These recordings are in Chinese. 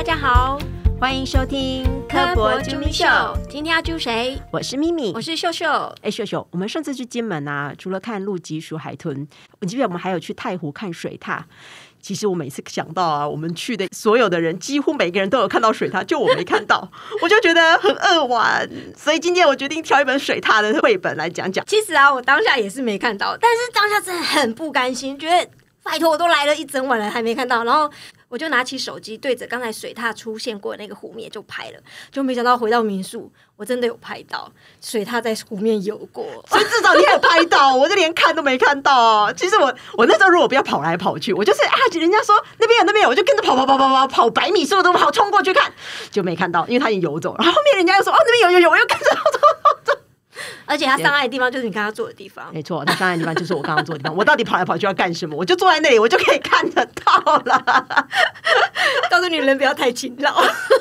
家好，欢迎收听科博啾咪秀。今天要啾谁？ 我是咪咪， 我是秀秀。 秀秀，我们上次去金门啊，除了看陆基鼠海豚，我记得我们还有去太湖看水獭。其实我每次想到啊，我们去的所有的人几乎每个人都有看到水獭，就我没看到，我就觉得很扼腕。所以今天我决定挑一本水獭的绘本来讲讲。 其实啊，我当下也是没看到，但是当下真的很不甘心，觉得拜托我都来了一整晚了还没看到，然后我就拿起手机对着刚才水獭出现过的那个湖面就拍了，就没想到回到民宿，我真的有拍到水獭在湖面游过， 所以至少你有拍到，我就连看都没看到。其实我那时候如果不要跑来跑去，我就是人家说那边有那边有，我就跟着跑100米速度跑冲过去看，就没看到，因为他已经游走了。然后后面人家又说那边有，我又跟着走。 而且他上岸的地方就是你刚刚坐的地方， 没错，他上岸的地方就是我刚刚坐的地方。我到底跑来跑去要干什么？我就坐在那里，我就可以看得到了。 告诉你人不要太勤劳。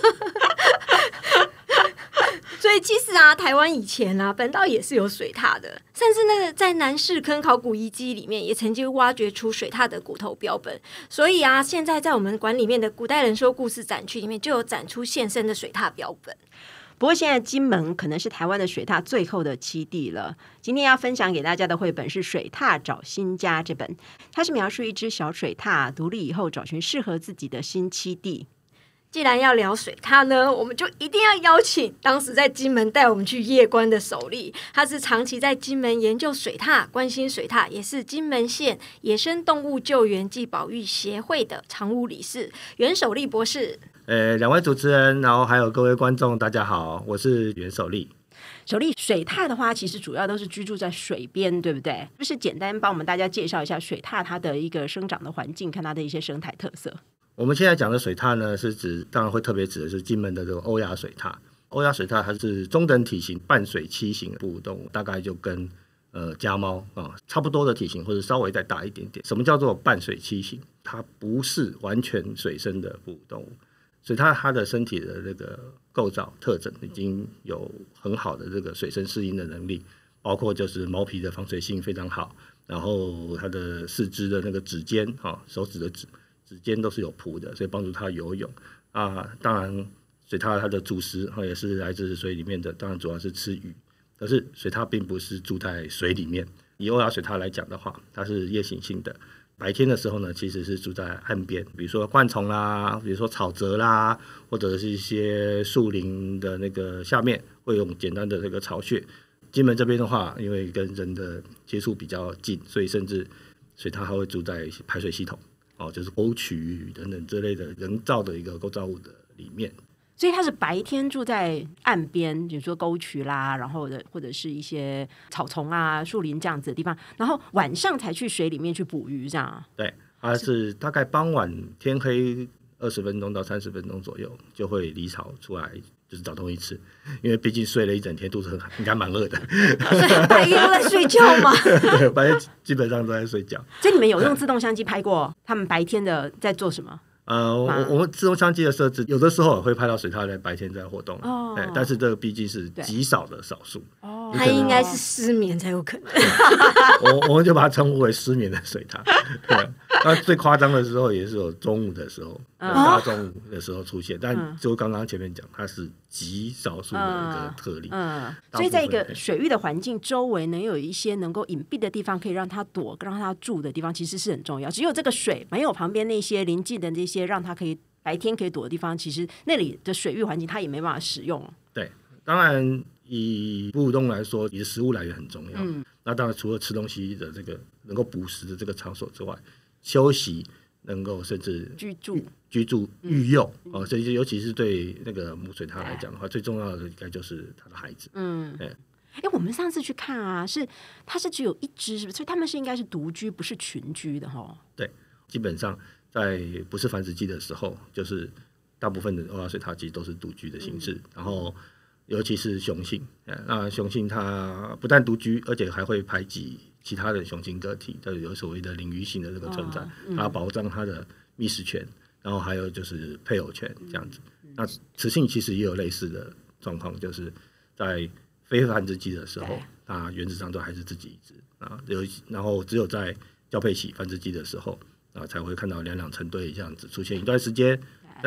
所以其实啊，台湾以前啊，本岛也是有水獭的，甚至那个在南势坑考古遗迹里面也曾经挖掘出水獭的骨头标本。所以啊，现在在我们馆里面的古代人说故事展区里面就有展出现身的水獭标本。 不过现在金门可能是台湾的水獭最后的栖地了。今天要分享给大家的绘本是《水獭找新家》这本，它是描述一只小水獭独立以后找寻适合自己的新栖地。 既然要聊水獭呢，我们就一定要邀请当时在金门带我们去夜观的首例，他是长期在金门研究水獭、关心水獭，也是金门县野生动物救援暨保育协会的常务理事袁守立博士。 两位主持人，然后还有各位观众，大家好，我是袁守立。 守立，水獭的话其实主要都是居住在水边，对不对？就是简单帮我们大家介绍一下水獭它的一个生长的环境，看它的一些生态特色。 我们现在讲的水獭呢，是指当然会特别指的是金门的这个欧亚水獭。欧亚水獭它是中等体型半水栖型的哺乳动物，大概就跟家猫差不多的体型，或者稍微再大一点点。什么叫做半水栖型？它不是完全水生的哺乳动物。所以它的身体的这个构造特征已经有很好的这个水生适应的能力，包括就是毛皮的防水性非常好，然后它的四肢的那个指尖手指的指尖都是有蹼的，所以帮助它游泳啊。当然水獭它的主食也是来自水里面的，当然主要是吃鱼，可是水獭并不是住在水里面。以欧亚水獭来讲的话，它是夜行性的。白天的时候呢，其实是住在岸边，比如说灌丛啦，比如说草泽啦，或者是一些树林的那个下面会用简单的这个巢穴。金门这边的话，因为跟人的接触比较近，所以甚至水獭还会住在排水系统就是沟渠等等之类的人造的一个构造物的里面。 所以它是白天住在岸边，比如说沟渠啦，然后或者是一些草丛啊、树林这样子的地方，然后晚上才去水里面去捕鱼，这样。 对，它是大概傍晚天黑20分钟到30分钟左右就会离巢出来，就是找东西吃，因为毕竟睡了一整天，肚子应该蛮饿的。 所以白天都在睡觉吗？ 对，白天基本上都在睡觉。 所以你们有用自动相机拍过他们白天的在做什么？ 我们自动相机的设置，有的时候会拍到水獭在白天在活动，但是这个毕竟是极少的少数。 它应该是失眠才有可能。 我们就把它称呼为失眠的水獭。那最夸张的时候也是有中午的时候，大中午的时候出现，但就刚刚前面讲，它是极少数的一个特例。 所以在一个水域的环境周围能有一些能够隐蔽的地方，可以让它躲、让它住的地方，其实是很重要。只有这个水没有旁边那些临近的那些让它可以白天可以躲的地方，其实那里的水域环境它也没办法使用。 对，当然以哺乳动物来说，你的食物来源很重要。那当然除了吃东西的这个能够捕食的这个场所之外，休息能够甚至居住育幼所以尤其是对那个母水獭来讲的话，最重要的应该就是它的孩子。 我们上次去看啊，它是只有一只，是不是？所以他们应该是独居，不是群居的对，基本上在不是繁殖季的时候，就是大部分的欧亚水獭其实都是独居的形式，然后尤其是雄性，那雄性它不但独居，而且还会排挤其他的雄性个体，都有所谓的领域性的这个存在，它保障它的觅食权，然后还有就是配偶权这样子。那雌性其实也有类似的状况，就是在非繁殖季的时候，它原则上都还是自己一只然后只有在交配期繁殖季的时候才会看到两成对这样子出现一段时间。但是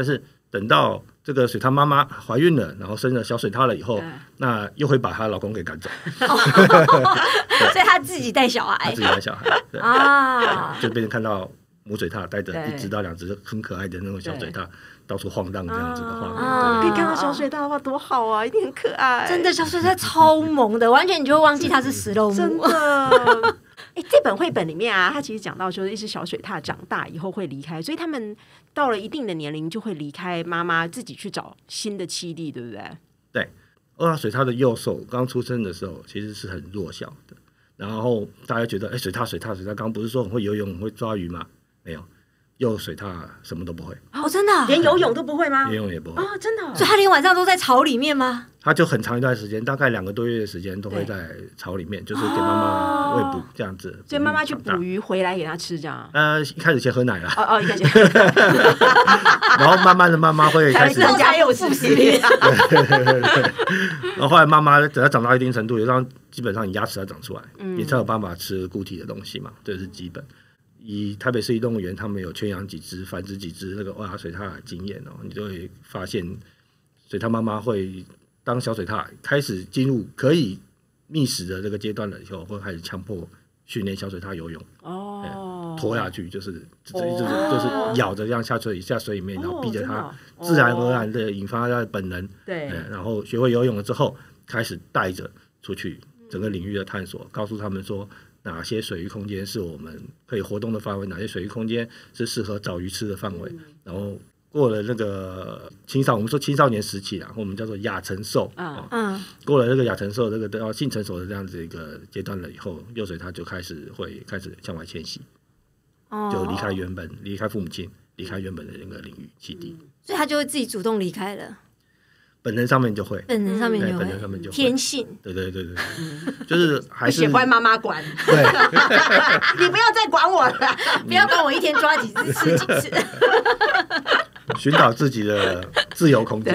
等到这个水獭妈妈怀孕了，然后生了小水獭了以后，那又会把她老公给赶走， 所以她自己带小她孩自己带小孩，对啊， 就变成看到母水獭带着1只到2只很可爱的那种小水獭到处晃荡这样子的画面。 可以看到小水獭的话多好啊，一定很可爱。 真的小水獭超萌的，完全你就会忘记它是食肉真目。 的。这本绘本里面啊，它其实讲到说，一只小水獭长大以后会离开，所以他们到了一定的年龄就会离开妈妈，自己去找新的栖地，对不对？ 对，欧亚水獭的幼兽刚出生的时候其实是很弱小的，然后大家觉得，水獭，刚刚不是说很会游泳、很会抓鱼吗？没有，幼水獭什么都不会， 真的连游泳都不会吗？ 游泳也不会真的。 所以它连晚上都在巢里面吗？ 他就很长一段时间，大概2个多月的时间都会在巢里面，就是给妈妈喂捕这样子。 所以妈妈去捕鱼回来给他吃，这样。 一开始先喝奶啦， 一开始。 然后慢慢的妈妈会开始增加有副食品。 然后后来妈妈等她长到一定程度，基本上你牙齿要长出来，你才有办法吃固体的东西嘛，这是基本。以台北市立动物园，他们有圈养几只、繁殖几只那个欧亚水獭的经验你就会发现，水獭妈妈会当小水獭开始进入可以觅食的这个阶段了以后，会开始强迫训练小水獭游泳，拖下去，就是咬着这样下水里面，然后逼着它自然而然的引发它的本能，然后学会游泳了之后，开始带着出去整个领域的探索，告诉他们说哪些水域空间是我们可以活动的范围，哪些水域空间是适合找鱼吃的范围，然后过了那个我们说青少年时期我们叫做亚成熟，过了那个亚成熟这个到性成熟的这样子一个阶段了以后，幼水它就开始向外迁徙，就离开父母亲，离开原本的那个领域栖地， 所以它就会自己主动离开了。 本能上面就会， 本能上面就会，天性。对， 就是还是喜欢妈妈管。 对， 你不要再管我了， 不要管我一天抓几次吃几次。 寻找自己的自由空间。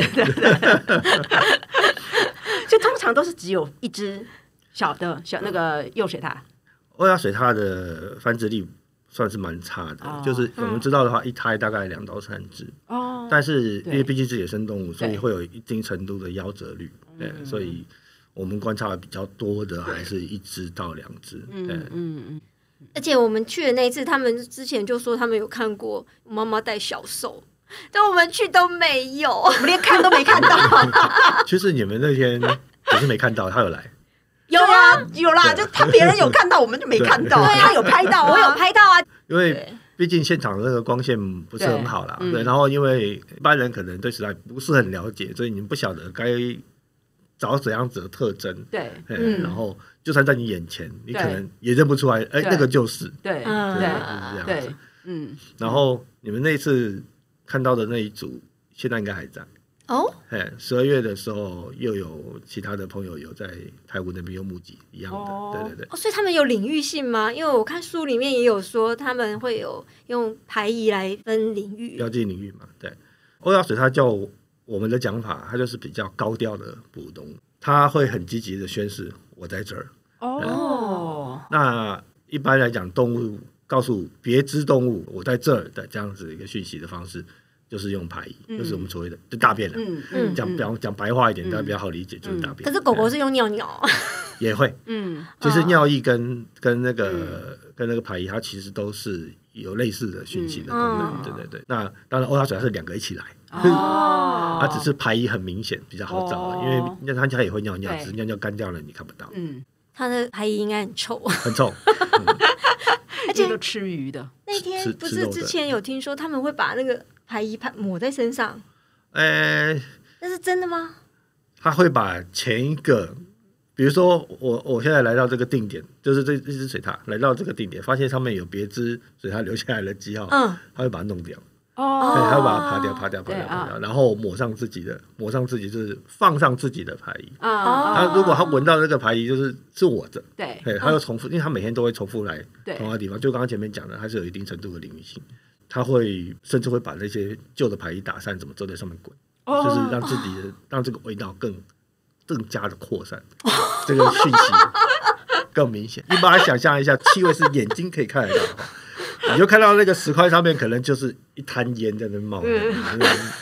所以通常都是只有一只小那个幼水獭。 欧亚水獭的繁殖力算是蛮差的，就是我们知道的话，一胎大概2到3只。但是因为毕竟是野生动物，所以会有一定程度的夭折率。所以我们观察的比较多的还是1只到2只。 而且我们去的那一次，他们之前就说他们有看过妈妈带小兽，但我们去都没有，我们连看都没看到。 其实你们那天只是没看到，他有来。 有啦，就别人有看到，我们就没看到。他有拍到， 我有拍到啊。 因为毕竟现场的那个光线不是很好啦，然后因为一般人可能对水獭不是很了解，所以你们不晓得该找怎样子的特征。 对， 然后就算在你眼前，你可能也认不出来，那个就是。 对， 然后你们那次看到的那一组，现在应该还在。12月的时候又有其他的朋友有在台湾那边有目击一样的，对。 所以他们有领域性吗？因为我看书里面也有说他们会有用排遗来分领域， 标记领域嘛。对，欧亚水獭叫我们的讲法，它就是比较高调的哺乳动物，它会很积极的宣示我在这儿。那一般来讲，动物告诉别只动物我在这儿的这样子一个讯息的方式，就是用排遗，就是我们所谓的就大便了。讲白话一点，大家比较好理解，就是大便。 可是狗狗是用尿尿， 也会。其实尿液跟那个排遗，它其实都是有类似的讯息的功能。对。那当然，欧亚水獭是2个一起来，它只是排遗很明显，比较好找，因为它也会尿尿，只是尿尿干掉了你看不到。 它的排遗应该很臭， 很臭。 而且都吃鱼的。 那天不是之前有听说他们会把那个排遗抹在身上？那是真的吗？ 他会把前一个，比如说我现在来到这个定点，就是这只水獭来到这个定点，发现上面有别只水獭留下来的记号，他会把它弄掉。他会把它扒掉，然后抹上自己就是放上自己的排遗。如果他闻到这个排遗是我的， 对， 他又重复，因为他每天都会重复来同样的地方，就刚刚前面讲的，它是有一定程度的领域性，他会甚至会把那些旧的排遗打散，怎么都在上面滚，就是让这个味道更加的扩散，这个讯息更明显。你把它想象一下，气味是眼睛可以看得到的。你就看到那个石块上面可能就是一滩烟在那冒，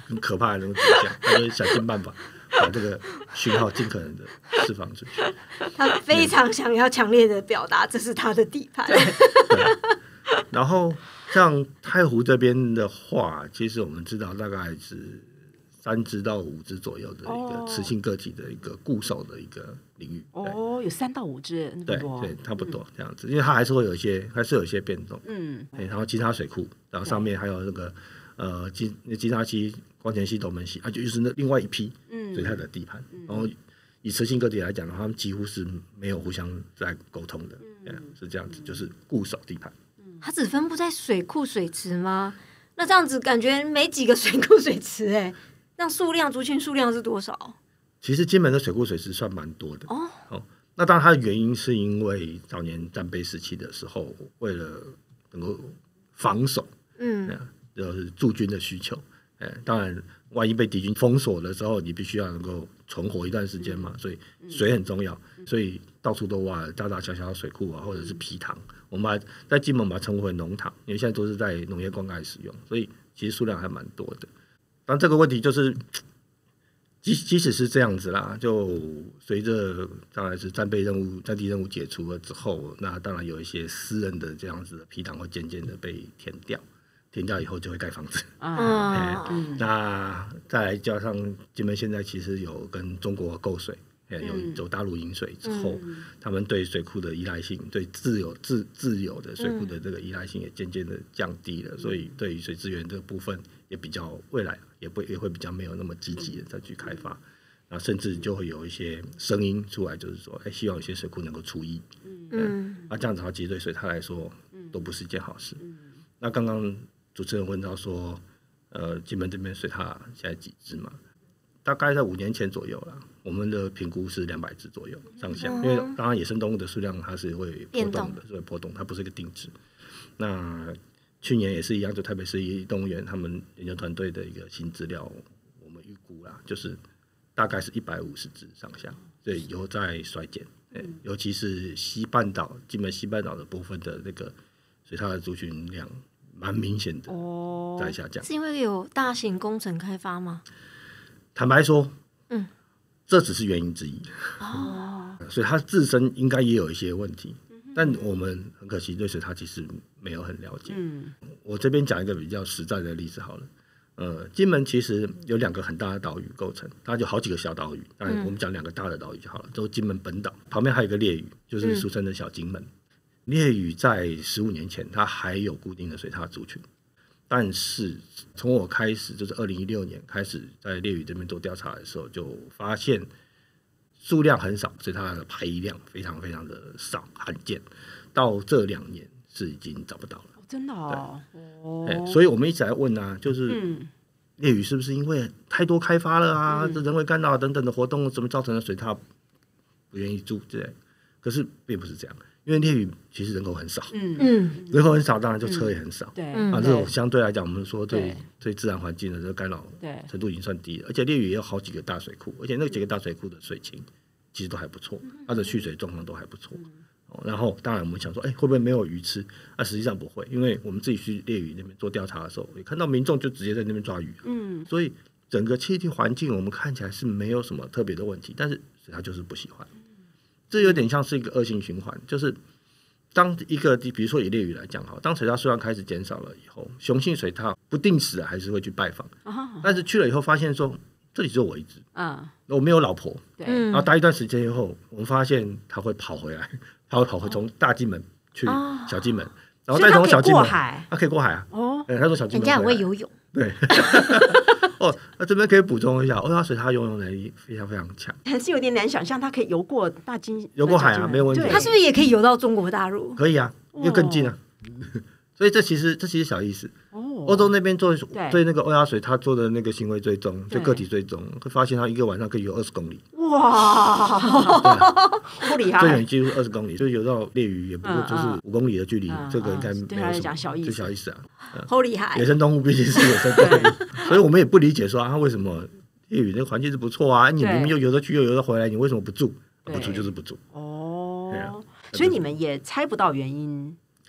很可怕的那种景象，他就想尽办法把这个讯号尽可能的释放出去。 他非常想要强烈的表达这是他的地盘。 然后像太湖这边的话，其实我们知道大概是3只到5只左右的一个雌性个体的一个固守的一个领域。 哦，有3到5只， 对对，差不多这样子，因为它还是会有一些变动。然后金沙水库，然后上面还有那个金沙溪、光前溪、斗门溪，就是那另外一批水獭的地盘。然后以雌性个体来讲的话，他们几乎是没有互相在沟通的，是这样子，就是固守地盘。 它只分布在水库水池吗？那这样子感觉没几个水库水池哎，那族群数量是多少？ 其实金门的水库水池算蛮多的哦。那当然它的原因是因为早年战备时期的时候，为了能够防守，就是驻军的需求。当然万一被敌军封锁的时候，你必须要能够存活一段时间嘛，所以水很重要，所以到处都挖了大大小小的水库啊，或者是埤塘。我们在金门把它称为农塘，因为现在都是在农业灌溉使用，所以其实数量还蛮多的。但这个问题就是，即使是这样子啦，就随着当然是战地任务解除了之后，那当然有一些私人的这样子的埤塘会渐渐的被填掉。填掉以后就会盖房子。那再来加上金门现在其实有跟中国购水，有大陆引水之后，他们对水库的依赖性，对自有的水库的这个依赖性也渐渐的降低了，所以对于水资源这个部分也比较未来也会比较没有那么积极的再去开发。那甚至就会有一些声音出来，就是说，希望有些水库能够除役。那这样子的话，其实对水獭来说都不是一件好事。那刚刚主持人问到说，金门这边水獭现在几只嘛？大概在5年前左右啦，我们的评估是200只左右上下。因为当然野生动物的数量它是会波动的，是会波动，它不是一个定值。那去年也是一样，就台北市动物园他们研究团队的一个新资料，我们预估啦，就是大概是150只上下，所以有在衰减。尤其是金门西半岛的部分的那个水獭的族群量蛮明显的在下降。 是因为有大型工程开发吗？ 坦白说，这只是原因之一。所以它自身应该也有一些问题，但我们很可惜对水獭其实没有很了解。我这边讲一个比较实在的例子好了。金门其实有2个很大的岛屿构成，它就好几个小岛屿，当然我们讲2个大的岛屿就好了，都金门本岛，旁边还有一个烈屿，就是俗称的小金门。烈屿在15年前它还有固定的水獭族群，但是从我开始就是2016年开始在烈屿这边做调查的时候，就发现数量很少，所以它的排遗量非常非常的少，罕见。到这2年是已经找不到了。 真的哦。 所以我们一直在问啊，就是烈屿是不是因为太多开发了啊，人为干扰等等的活动，怎么造成的水獭不愿意住之类？可是并不是这样。因为烈屿其实人口很少，人口很少，当然就车也很少。这种相对来讲，我们说对自然环境的这个干扰程度已经算低了。而且烈屿也有好几个大水库，而且那几个大水库的水情其实都还不错，它的蓄水状况都还不错。然后当然我们想说，会不会没有鱼吃？实际上不会，因为我们自己去烈屿那边做调查的时候，也看到民众就直接在那边抓鱼。所以整个栖地环境我们看起来是没有什么特别的问题，但是水獭就是不喜欢。这有点像是一个恶性循环，就是当一个比如说以烈屿来讲，当水獭数量开始减少了以后，雄性水獭不定时还是会去拜访，但是去了以后发现说这里只有我一只，我没有老婆，然后待一段时间以后，我们发现它会跑回来，它会跑回从大金门去小金门，然后再从小金门，它可以过海啊，它从小金门回来，人家很会游泳， 对。那这边可以补充一下，欧亚水獭游泳能力非常非常强， 还是有点难想象它可以游过游过海啊，没有问题。 它是不是也可以游到中国大陆？ 可以啊，因为更近啊。所以这其实小意思。欧洲那边对那个欧亚水獭做的那个行为追踪，就个体追踪，会发现它一个晚上可以游20公里。 哇，不厉害！ 最远记录20公里，就游到烈屿也不过就是5公里的距离，这个应该没有什么，就小意思啊。 好厉害！ 野生动物毕竟是野生动物，所以我们也不理解说它为什么烈屿那个环境是不错啊，你明明又游得去又游得回来，你为什么不住？不住就是不住。 所以你们也猜不到原因。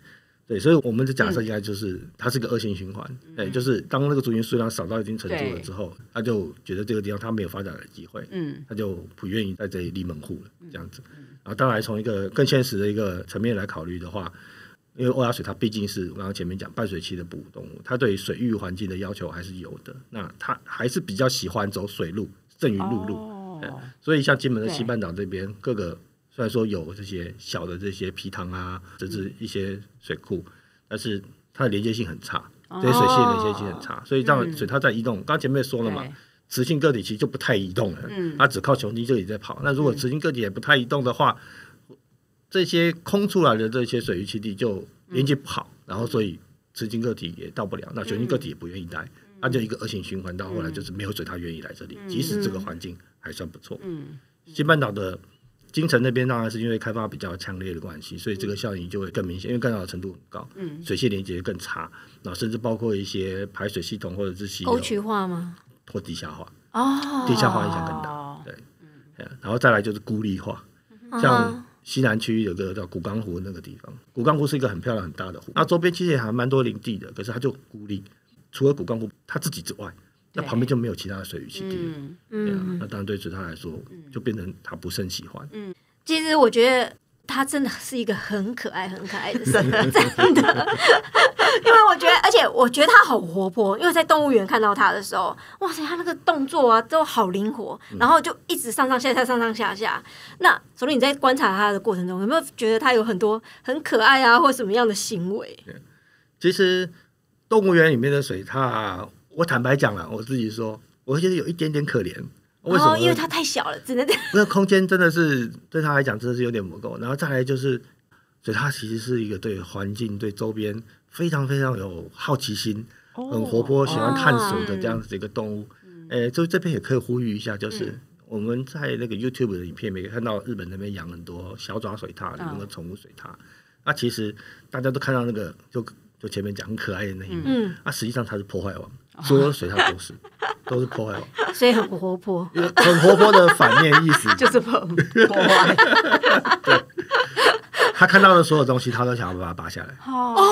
对，所以我们的假设应该就是它是个恶性循环，就是当那个族群数量少到一定程度了之后，他就觉得这个地方他没有发展的机会，他就不愿意在这里立门户了，这样子。然后当然从一个更现实的一个层面来考虑的话，因为欧亚水獭毕竟是我刚刚前面讲半水栖的哺乳动物，它对水域环境的要求还是有的，那它还是比较喜欢走水路胜于陆路，所以像金门的西半岛这边各个虽然说有这些小的这些皮塘啊，甚至一些水库，但是它的连接性很差，这些水系的连接性很差，所以让水獭在移动，刚刚前面说了嘛，雌性个体其实就不太移动了，它只靠雄性个体在跑。那如果雌性个体也不太移动的话，这些空出来的这些水域栖地就连接不好，然后所以雌性个体也到不了，那雄性个体也不愿意待，那就一个恶性循环，到后来就是没有水獭愿意来这里，即使这个环境还算不错。西半岛的金城那边当然是因为开发比较强烈的关系，所以这个效应就会更明显，因为干扰的程度很高，水系连接更差，然后甚至包括一些排水系统或者是溪流沟渠化吗？ 或地下化，地下化影响更大，对，然后再来就是孤立化，像西南区有个叫古冈湖那个地方，古冈湖是一个很漂亮很大的湖，那周边其实也还蛮多林地的，可是它就孤立，除了古冈湖它自己之外，那旁边就没有其他的水域栖地了，那当然对水獭来说就变成它不甚喜欢。 其实我觉得它真的是一个很可爱很可爱的生物，真的。因为我觉得，而且我觉得它好活泼，因为在动物园看到它的时候，哇塞，它那个动作啊都好灵活，然后就一直上上下下上上下下。那所以你在观察它的过程中，有没有觉得它有很多很可爱啊或什么样的行为？ 其实动物园里面的水獭，我坦白讲了，我自己说，我觉得有一点点可怜。为什么？ 因为它太小了，只能那空间真的是对它来讲真的是有点不够。然后再来就是水獭其实是一个对环境对周边非常非常有好奇心，很活泼，喜欢探索的这样子的一个动物。就这边也可以呼吁一下，就是我们在那个 YouTube 的影片也可以看到日本那边养很多小爪水獭，那个宠物水獭。那其实大家都看到那个就前面讲很可爱的那一幕，实际上它是破坏王，所有的水獭都是破坏王， 所以很活泼， 很活泼的反面意思就是破坏。 对，他看到的所有东西，他都想要把它拔下来。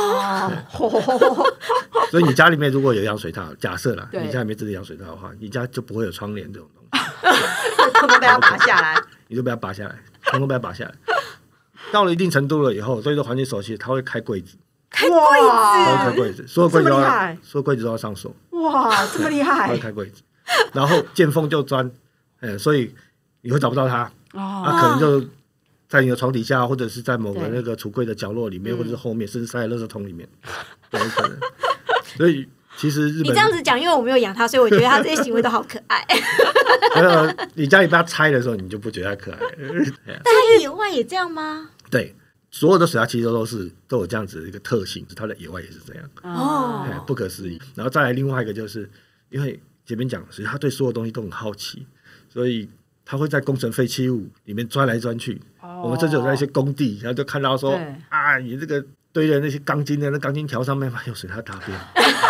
所以你家里面如果有养水獭，假设啦，你家里面真的养水獭的话，你家就不会有窗帘这种东西， 通通被它拔下来， 你就被它拔下来，通通被它拔下来。到了一定程度了以后，所以说环境熟悉，他会开柜子。 开柜子，所有柜子都要上锁。 哇，这么厉害！ 他会开柜子，然后见缝就钻，所以你会找不到它。可能就在你的床底下，或者是在某个那个橱柜的角落里面，或者是后面，甚至塞在垃圾桶里面，都有可能。所以其实日本， 你这样子讲，因为我没有养它，所以我觉得它这些行为都好可爱。 你家里被它拆的时候，你就不觉得它可爱。 但它野外也这样吗？ 对。所有的水獭其实都有这样子的一个特性，它的野外也是这样，不可思议。然后再来另外一个，就是因为前面讲水獭对所有东西都很好奇，所以它会在工程废弃物里面钻来钻去。我们这就有在一些工地，然后就看到说你这个堆的那些钢筋的那钢筋条上面有水獭大便。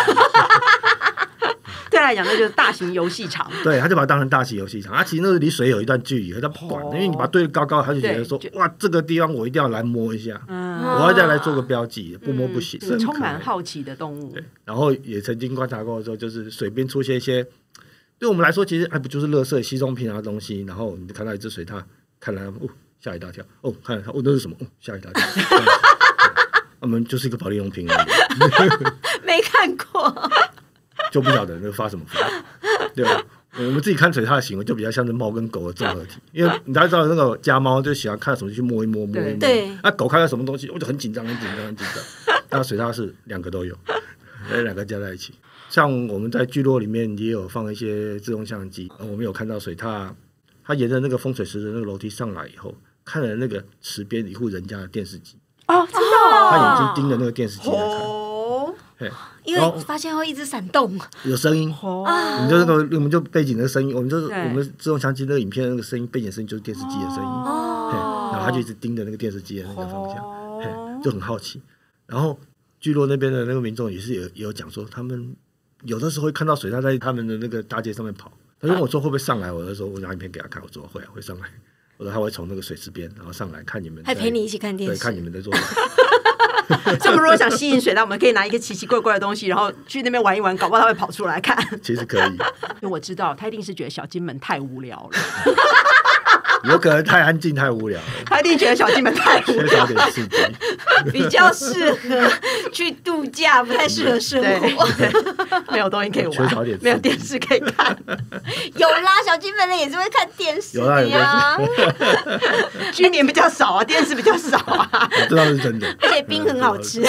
对来讲，那就是大型游戏场。 对，他就把它当成大型游戏场。其实那个离水有一段距离，他不管，因为你把它堆得高高，他就觉得说，哇，这个地方我一定要来摸一下，我要再来做个标记，不摸不行。 充满好奇的动物。 对，然后也曾经观察过说，就是水边出现一些，对我们来说其实还不就是垃圾、稀松平常的东西，然后你就看到一只水獭，看来吓一大跳，看来它那是什么？吓一大跳。我们就是一个保利用品而已， 没看过。 就不晓得那发什么疯，对吧？我们自己看水獭的行为就比较像是猫跟狗的综合体，因为大家知道那个家猫就喜欢看到什么去摸一摸， 对， 狗看到什么东西我就很紧张，那水獭是两个都有，两个加在一起。像我们在聚落里面也有放一些自动相机，我们有看到水獭，它沿着那个风水石的那个楼梯上来以后，看了那个池边一户人家的电视机， 真的， 他眼睛盯着那个电视机来看。 因为发现会一直闪动， 有声音，我们就背景的声音，我们自动相机那个影片的那个声音，背景声音就是电视机的声音，然后他就一直盯着那个电视机的那个方向，就很好奇。然后聚落那边的那个民众也有讲说，他们有的时候会看到水獭在他们的那个大街上面跑，他问我说会不会上来，我就说我拿影片给他看，我说会上来，我说他会从那个水池边然后上来看你们， 还陪你一起看电视， 对，看你们在做什么。 所以我们如果想吸引水獭，我们可以拿一个奇奇怪怪的东西，然后去那边玩一玩，搞不好它会跑出来看。 其实可以， 因为我知道他一定是觉得小金门太无聊了， 有可能太安静太无聊了， 他一定觉得小金门太无缺聊少点刺激。 比较适合去度假，不太适合生活。 没有东西可以缺少点刺激玩，没有电视可以看。 有啦，小金门人也是会看电视有啦的呀， 居民比较少啊，电视比较少啊， 这倒是真的。 而且冰很好吃。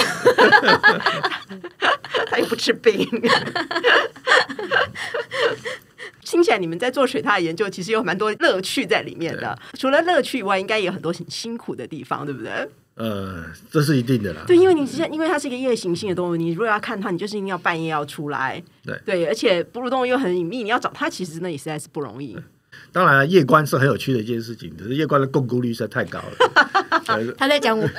他又不吃冰。听起来你们在做水獭的研究，其实有蛮多乐趣在里面的。除了乐趣以外，应该也有很多很辛苦的地方，对不对？ 这是一定的啦。 对，因为它是一个夜行性的动物，你如果要看它，你就是一定要半夜要出来。对，而且哺乳动物又很隐秘，你要找它，其实真的也实在是不容易。 当然，夜观是很有趣的一件事情，可是夜观的共估率实在太高了。 他在讲我们，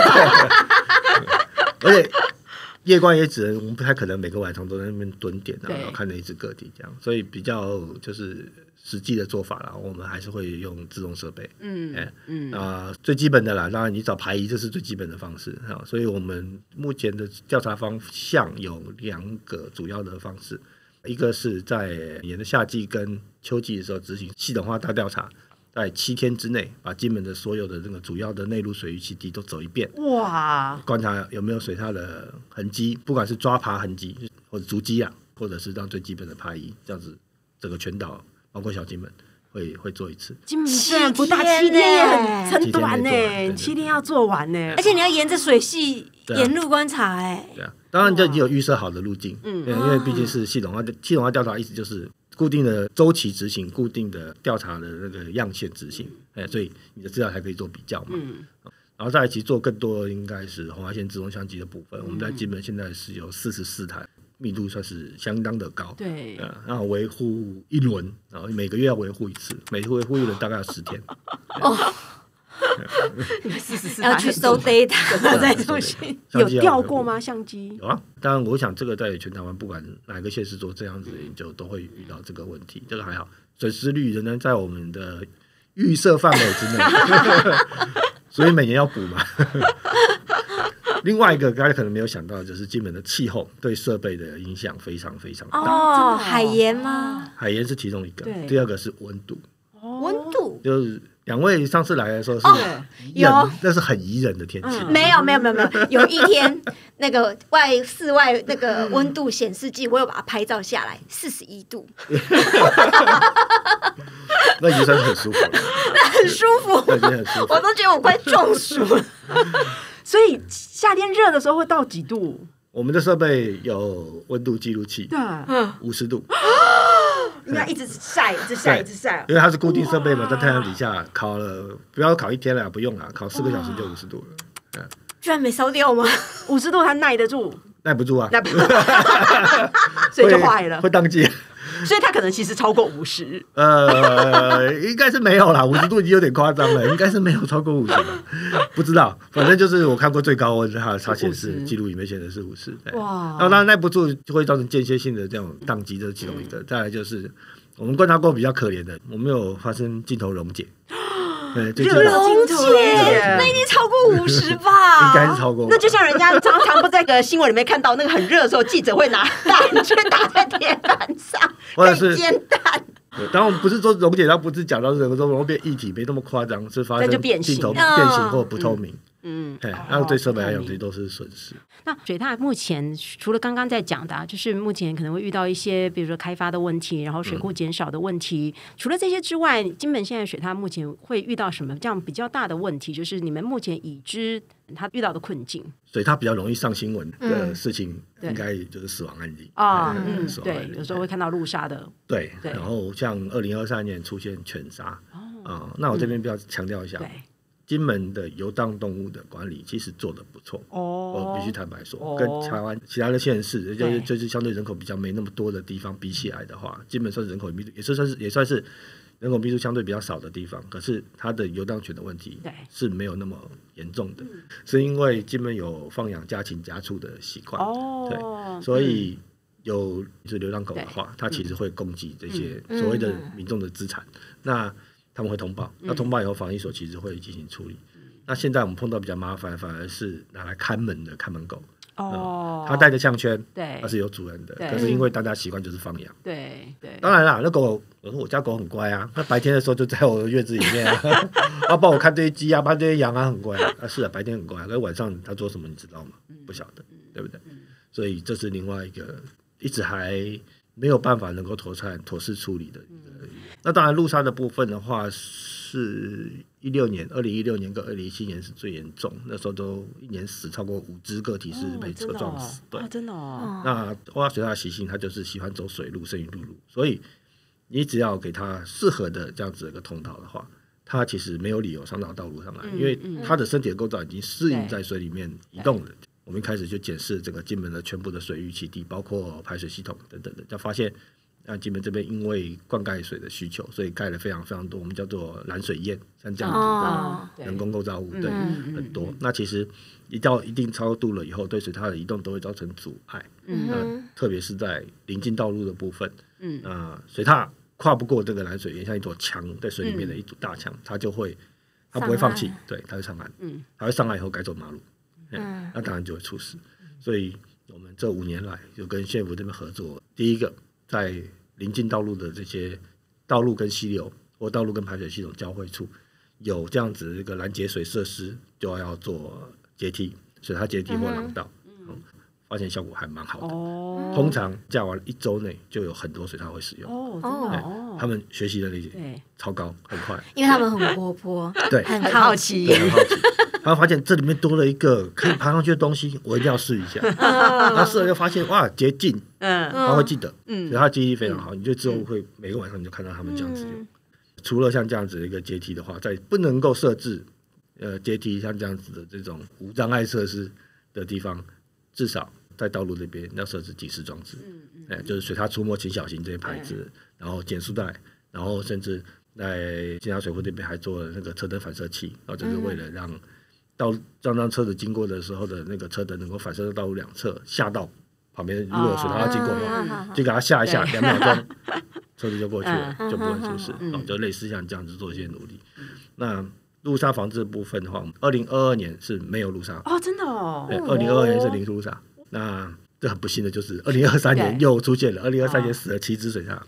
而且夜观也只能，我们不太可能每个晚上都在那边蹲点然后看那一只个体这样，所以比较就是实际的做法啦，我们还是会用自动设备。最基本的啦，当然你找排遗这是最基本的方式啊。所以我们目前的调查方向有2个主要的方式，一个是在年的夏季跟秋季的时候执行系统化大调查。在7天之内，把金门的所有的这个主要的内陆水域栖地都走一遍， 哇！ 观察有没有水獭的痕迹，不管是抓爬痕迹或者足迹啊，或者是让最基本的排遗，这样子整个全岛包括小金门会做一次。 金门虽然不大，7天也很短呢 ，7 天要做完呢， 而且你要沿着水系沿路观察对啊，当然就已经有预设好的路径，因为毕竟是系统化调查，意思就是固定的周期执行，固定的调查的那个样线执行，所以你的资料才可以做比较嘛。然后再来其实做更多应该是红外线自动相机的部分，我们在金门现在是有44台，密度算是相当的高。 对， 然后维护1轮，然后每个月要维护1次，每次维护1轮大概要10天。 要去搜 data 再出去。 有调过吗？相机有啊，当然我想这个在全台湾不管哪个县市做这样子的研究都会遇到这个问题，这个还好，损失率仍然在我们的预设范围之内，所以每年要补嘛。另外一个大家可能没有想到，就是金门的气候对设备的影响非常非常大。 海盐吗？ 海盐是其中一个，第二个是温度。 温度就是2位上次来的时候是有， 那是很宜人的天气。 没有，有一天那个室外那个温度显示器，我有把它拍照下来，41度， 那已经算是很舒服了， 那很舒服， 那已经很舒服， 我都觉得我快中暑了。 所以夏天热的时候会到几度？ 我们的设备有温度记录器， 对 ，50度。 应该一直晒，一直晒，一直晒， 因为它是固定设备嘛，在太阳底下烤了，不要烤1天了，不用了，烤4个小时就50度了。 居然没烧掉吗 ？50度它耐得住？ 耐不住啊， 耐不住，所以就坏了， 会宕机。 所以它可能其实超过50。 应该是没有啦，50度已经有点夸张了，应该是没有超过50了，不知道，反正就是我看过最高温，它显示记录里面显示是50。哇！然后当然耐不住就会造成间歇性的这种宕机，这是其中一个。再来就是我们观察过比较可怜的，我们有发生镜头溶解。 溶解，那一定超过50吧？ 应该是超过。 那就像人家常常不在个新闻里面看到，那个很热的时候，记者会拿蛋去打在铁板上， 或者是煎蛋。 当然我们不是说溶解，它不是讲到人容易变液体，没那么夸张，是发生镜头变形或不透明。那对设备来讲，这都是损失。 那水獭目前除了刚刚在讲的，就是目前可能会遇到一些，比如说开发的问题，然后水库减少的问题。除了这些之外，金门现在水獭目前会遇到什么这样比较大的问题？就是你们目前已知它遇到的困境。 水獭比较容易上新闻的事情，应该就是死亡案例对，有时候会看到路杀的。 对，然后像2023年出现犬杀那我这边比较强调一下。金门的游荡动物的管理其实做得不错我必须坦白说，跟台湾其他的县市，就是相对人口比较没那么多的地方比起来的话，金门算是人口密度也算是人口密度相对比较少的地方，可是它的游荡犬的问题是没有那么严重的，是因为金门有放养家禽家畜的习惯对，所以有就是流浪狗的话，它其实会攻击这些所谓的民众的资产，那他们会通报，那通报以后防疫所其实会进行处理。 那现在我们碰到比较麻烦，反而是拿来看门的看门狗。 哦， 它带着项圈， 对， 它是有主人的， 对可是因为大家习惯就是放养。 对对， 当然啦，那狗，我说我家狗很乖啊，它白天的时候就在我的院子里面啊，它帮我看这些鸡啊，帮这些羊啊，很乖啊。是啊，白天很乖，可是晚上它做什么你知道吗？不晓得，对不对？所以这是另外一个一直还没有办法能够妥适处理的一个。那当然，路杀的部分的话是2016年跟2017年是最严重，那时候都一年死超过5只个体是被车撞死。对， 真的哦。 那欧亚水獭的习性，它就是喜欢走水路胜于陆路，所以你只要给它适合的这样子的一个通道的话，它其实没有理由上到道路上来，因为它的身体的构造已经适应在水里面移动了。我们一开始就检视整个金门的全部的水域基地，包括排水系统等等的，就发现金门这边因为灌溉水的需求，所以盖了非常非常多，我们叫做蓝水堰，像这样子的人工构造物，对，很多。那其实一到一定超度了以后，对水獭的移动都会造成阻碍。那特别是在临近道路的部分，水獭跨不过这个蓝水堰，像一座墙在水里面的一堵大墙，它不会放弃，对，它会上岸，它会上岸以后改走马路。那当然就会出事。所以我们这5年来就跟县府这边合作，第一个在临近道路的这些道路跟溪流或道路跟排水系统交汇处有这样子一个拦截水设施，就要做阶梯，水獭阶梯或廊道，发现效果还蛮好的。通常架完1周内就有很多水獭会使用。他们学习能力超高，很快， 因为他们很活泼， 对， 很好奇， 很好奇。他发现这里面多了一个可以爬上去的东西，我一定要试一下。然后试了就发现哇，捷径，他会记得，所以他记忆力非常好。你就之后会每个晚上你就看到他们这样子用。除了像这样子的一个阶梯的话，在不能够设置阶梯像这样子的这种无障碍设施的地方，至少在道路那边要设置警示装置，就是水獭出没请小心这些牌子，然后减速带，然后甚至在金沙水库这边还做了那个车灯反射器，然后就是为了让车子经过的时候的那个车灯能够反射到道路两侧，下到旁边，如果有水獭要经过的话，就给它下一下，2秒钟，车子就过去了，就不会出事。就类似像这样子做一些努力。那路杀防治的部分的话，2022年是没有路杀真的哦。 对，2022年是零路杀。那这很不幸的就是2023年又出现了，2023年死了7只水獭。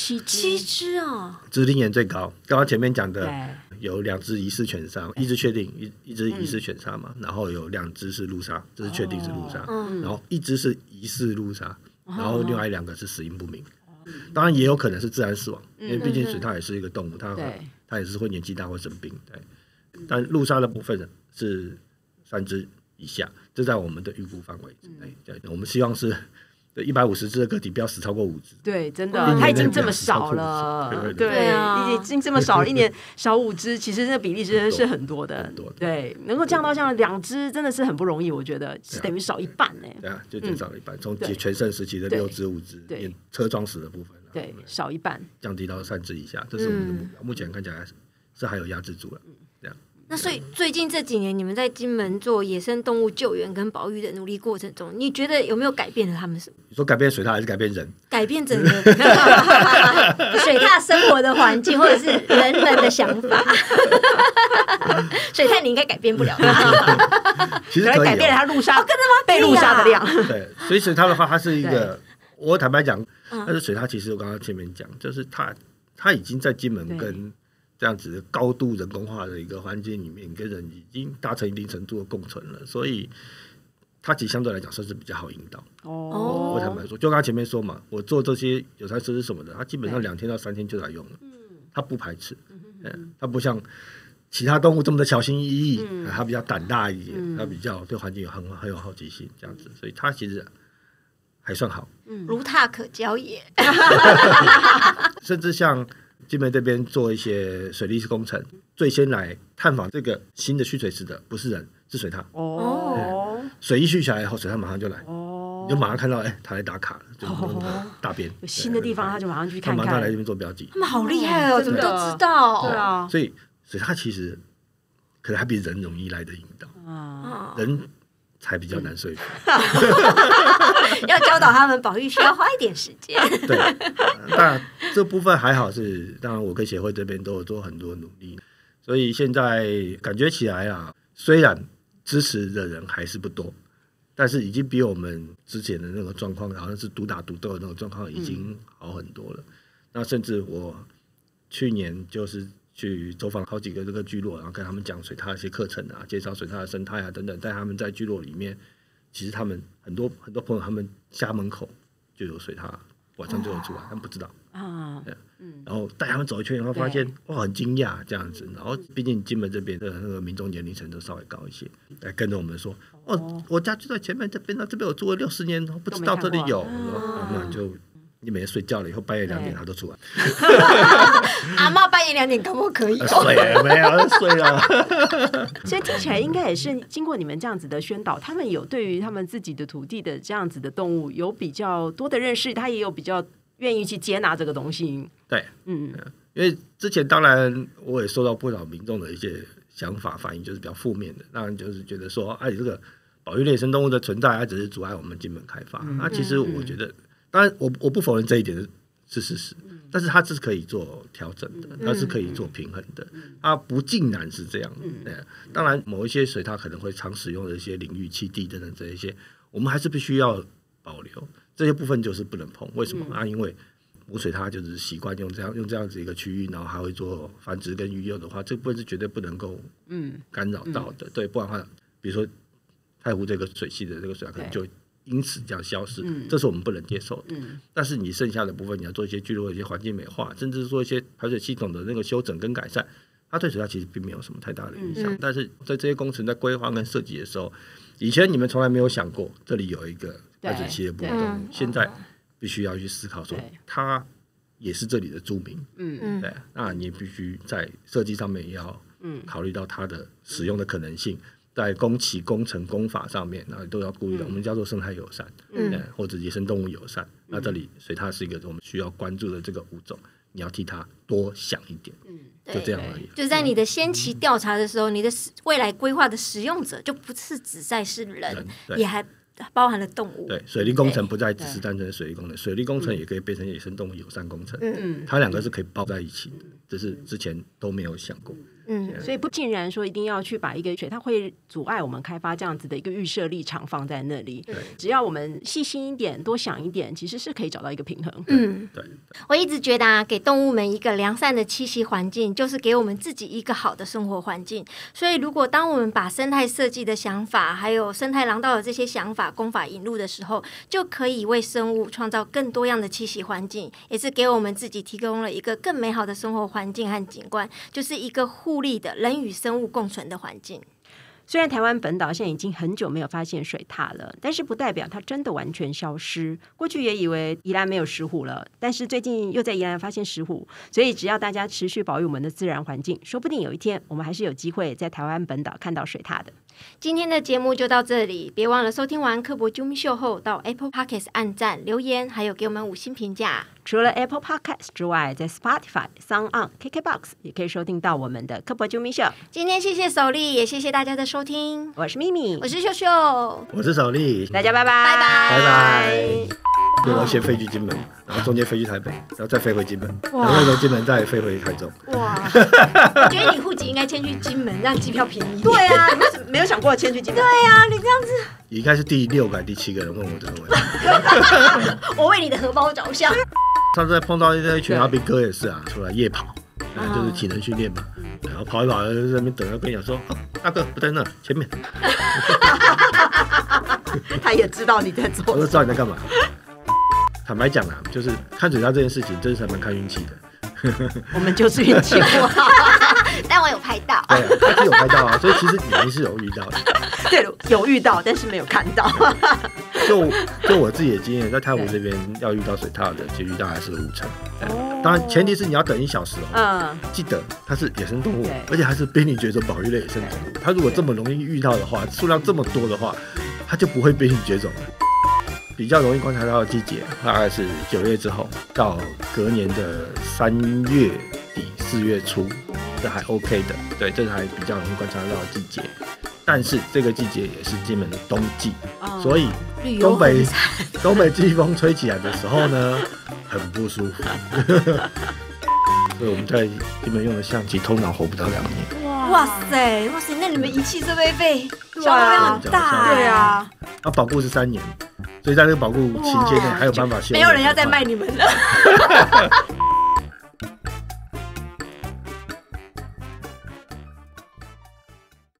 7只啊！ 致命源最高。刚刚前面讲的有2只疑似犬杀，一只确定，一只疑似犬杀嘛，然后有2只是路杀，这是确定是路杀，然后1只是疑似路杀，然后另外2个是死因不明。当然也有可能是自然死亡，因为毕竟水獭也是一个动物，它也是会年纪大会生病。对，但路杀的部分是3只以下，这在我们的预估范围之内。我们希望是150只的个体不要死超过5只。 对，真的，它已经这么少了，对啊，已经这么少了，1年少5只，其实这个比例真的是很多的。对，能够降到像2只，真的是很不容易，我觉得是等于少一半呢。 对啊，就减少了一半，从全盛时期的6只5只，连车撞死的部分， 对，少一半， 降低到3只以下，这是我们的目标。目前看起来是还有压制住了，这样。 那所以最近这几年，你们在金门做野生动物救援跟保育的努力过程中，你觉得有没有改变了他们什么？ 你说改变水獭还是改变人？ 改变整个水獭生活的环境，或者是人们的想法。水獭你应该改变不了它， 其实可以改变了它路杀，被路杀的量。 对，所以水獭的话，它是一个，我坦白讲，但是水獭其实我刚刚前面讲，就是它已经在金门跟这样子高度人工化的一个环境里面，跟人已经达成一定程度的共存了，所以它其实相对来讲算是比较好引导。我坦白说，就刚刚前面说嘛，我做这些有山设施什么的，它基本上2天到3天就来用了，它不排斥，它不像其他动物这么的小心翼翼，它比较胆大一点，它比较对环境很有好奇心这样子，所以它其实还算好， 如踏可教也。 甚至像金门这边做一些水利工程，最先来探访这个新的蓄水池的不是人，是水獭。水一蓄起来以后，水獭马上就来，你就马上看到，它来打卡了，就大便。 有新的地方，他就马上去看看， 马上来这边做标记。 他们好厉害哦，怎么都知道？ 对啊， 所以水獭其实可能还比人容易来的引导，人才比较难说服。 要教导他们保育需要花一点时间。 对，那这部分还好当然我跟协会这边都有做很多努力，所以现在感觉起来虽然支持的人还是不多，但是已经比我们之前的那个状况，好像是独打独斗的那种状况已经好很多了。那甚至我去年就是去走访好几个这个聚落，然后跟他们讲水獭的一些课程啊，介绍水獭的生态啊等等，带他们在聚落里面，其实他们很多朋友，他们家门口就有水獭，晚上就有出来，他们不知道啊。然后带他们走一圈，然后发现哇，很惊讶这样子。然后毕竟金门这边的那个民众年龄层都稍微高一些，来跟着我们说，我家就在前面这边，这边我住了60年，不知道这里有。那就你每天睡觉了以后，半夜2点他都出来。 阿嬷半夜2点可不可以？ 睡没有睡了。 所以听起来应该也是经过你们这样子的宣导，他们有对于他们自己的土地的这样子的动物有比较多的认识，他也有比较愿意去接纳这个东西。 对，因为之前当然我也收到不少民众的一些想法反应，就是比较负面的，当然就是觉得说，这个保育类野生动物的存在，它只是阻碍我们金门开发。那其实我觉得，当然我不否认这一点是事实，但是它是可以做调整的，它是可以做平衡的，它不尽然是这样。当然某一些水獭可能会常使用的一些领域、栖地等等这一些，我们还是必须要保留，这些部分就是不能碰。为什么？因为母水獭就是习惯用这样子一个区域，然后还会做繁殖跟育幼的话，这部分是绝对不能够干扰到的。对，不然的话，比如说太湖这个水系的这个水獭可能就因此这样消失，这是我们不能接受的。但是你剩下的部分，你要做一些聚落的一些环境美化，甚至说一些排水系统的那个修整跟改善，它对水獭其实并没有什么太大的影响。但是在这些工程在规划跟设计的时候，以前你们从来没有想过这里有一个排水器的步动，现在必须要去思考说，它也是这里的住民。对，那你必须在设计上面也要考虑到它的使用的可能性，在工期、工程、工法上面，那都要顾虑到，我们叫做生态友善，或者野生动物友善。那这里水獭是一个我们需要关注的这个物种，你要替它多想一点，就这样而已。 就是在你的先期调查的时候，你的未来规划的使用者就不是只在是人，也还包含了动物。 对，水利工程不再只是单纯的水利工程，水利工程也可以变成野生动物友善工程，它两个是可以包在一起的，只是之前都没有想过。 所以不尽然说一定要去把一个水它会阻碍我们开发这样子的一个预设立场放在那里，只要我们细心一点多想一点，其实是可以找到一个平衡。 对， 我一直觉得给动物们一个良善的栖息环境，就是给我们自己一个好的生活环境。所以如果当我们把生态设计的想法还有生态廊道的这些想法工法引入的时候，就可以为生物创造更多样的栖息环境，也是给我们自己提供了一个更美好的生活环境和景观，就是一个互利的人与生物共存的环境。 虽然台湾本岛现在已经很久没有发现水獭了，但是不代表它真的完全消失。过去也以为宜兰没有石虎了，但是最近又在宜兰发现石虎，所以只要大家持续保育我们的自然环境，说不定有一天我们还是有机会在台湾本岛看到水獭的。 今天的节目就到这里，别忘了收听完科博啾咪秀后，到 Apple Podcast 按赞留言，还有给我们5星评价。 除了 Apple Podcast 之外，在 Spotify、SoundOn、KKBOX 也可以收听到我们的科博啾咪秀。 今天谢谢首莉，也谢谢大家的收听。 我是咪咪， 我是秀秀， 我是首莉， 大家拜拜， 拜拜， 拜拜。我要先飞去金门，然后中间飞去台北，然后再飞回金门，然后从金门再飞回台中。 哇！我觉得你户籍应该迁去金门，让机票便宜。 对啊，你没有想过迁去金门？ 对啊，你这样子， 应该是第6个、第7个人问我这个问题。 我为你的荷包着想。 上次碰到那群阿兵哥也是啊，出来夜跑，就是体能训练嘛，然后跑一跑在那边等，跟你讲说，大哥不在那前面。 他也知道你在做， 我就知道你在干嘛。坦白讲啦，就是看水獭这件事情，真是还蛮看运气的。 我们就是运气不好， 但我有拍到。 对啊，他是有拍到啊，所以其实你是有遇到的。 对，有遇到，但是没有看到。 就我自己的经验，在太湖这边要遇到水獭的几率大概是50%。当然，前提是你要等1小时哦。记得它是野生动物，而且还是濒临绝种保育类野生动物。它如果这么容易遇到的话，数量这么多的话，它就不会濒临绝种了。比较容易观察到的季节大概是9月之后到隔年的3月底4月初，这还 OK 的，对，这还比较容易观察到的季节。但是这个季节也是金门的冬季，所以东北季风吹起来的时候呢，很不舒服。所以我们在金门用的相机通常活不到2年。 哇塞，那你们仪器设备费消对啊耗量很大， 对啊， 它保固是3年，所以在这个保固期间内还有办法修。 没有人要再卖你们了。